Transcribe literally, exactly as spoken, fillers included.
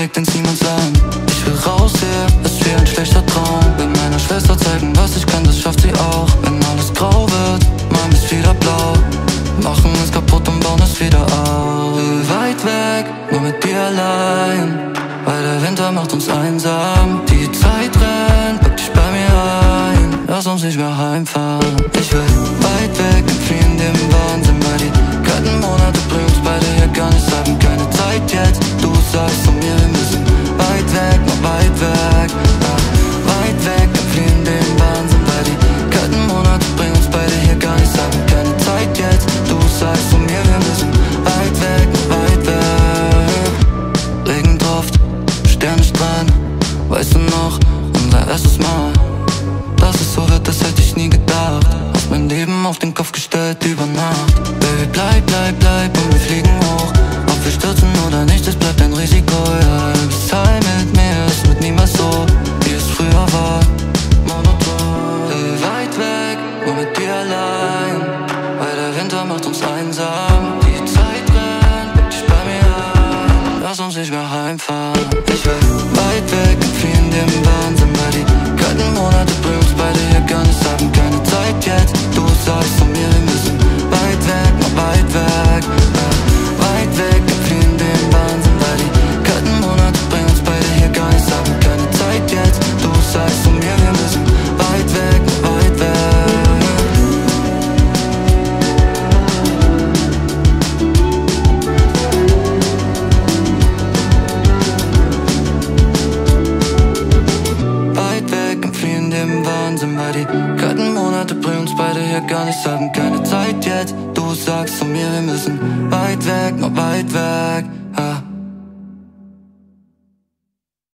direkt ins Niemandsland. Ich will raus hier, ist wie ein schlechter Traum. Will meiner Schwester zeigen, was ich kann, das schafft sie auch. Wenn alles grau wird, machen wir's wieder blau. Machen es kaputt und bauen es wieder auf. Will weit weg, nur mit dir allein, weil der Winter macht uns einsam. Die Zeit rennt, pack dich bei mir ein, lass uns nicht mehr heimfahren. Ich will weit weg, entfliehen dem Wahnsinn, weil die kalten Monate bringen uns beide hier gar nichts. Haben keine Zeit jetzt, du sagst von mir, wir müssen weit weg, noch weit weg, ja. Weit weg, entfliehen dem Wahnsinn, weil die kalten Monate bringen uns beide hier gar nichts. Haben keine Zeit jetzt, du sagst von mir, wir müssen weit weg, noch weit weg. Regen tropft, Sterne strahlen, weißt du noch, unser erstes Mal. Dass es so wird, das hätte ich nie gedacht. Hast mein Leben auf den Kopf gestellt über Nacht. Baby, bleib, bleib, bleib und wir fliegen hoch. Ob wir stürzen oder nicht, es bleibt ein Risiko, ja. Du bist heim mit mir, es wird niemals so, wie es früher war. Monoton, will weit weg, nur mit dir allein, weil der Winter macht uns einsam. Die Zeit rennt, pack dich bei mir ein, lass uns nicht mehr heimfahren. Ich will weit weg, entfliehen dem Wahnsinn, weil die kalten Monate bringen uns beide hier gar nichts. Haben keine Zeit jetzt, du sagst von mir, wir müssen weit weg, noch weit weg, ja. Weit weg, entfliehen dem Wahnsinn, weil die kalten Monate bringen uns beide hier gar nichts. Haben keine Zeit jetzt, du sagst von mir, wir müssen weit weg, noch weit weg. Dem Wahnsinn, weil die kalten Monate bringen uns beide hier gar nichts. Haben keine Zeit jetzt, du sagst von mir, wir müssen weit weg, noch weit weg.